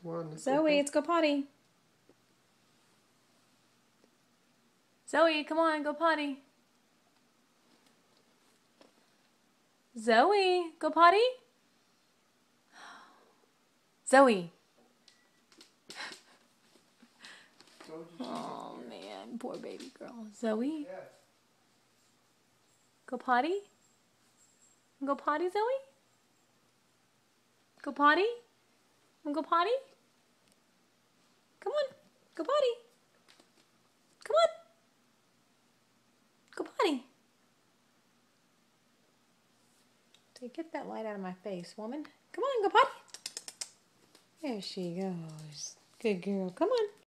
Come on, Zoe, let's go potty. Zoe, come on, go potty. Zoe, go potty. Zoe. Oh man, poor baby girl. Zoe, go potty. Go potty, Zoe. Go potty. Go potty. Come on, go potty. Come on, go potty. Get that light out of my face, woman. Come on, go potty. There she goes. Good girl. Come on.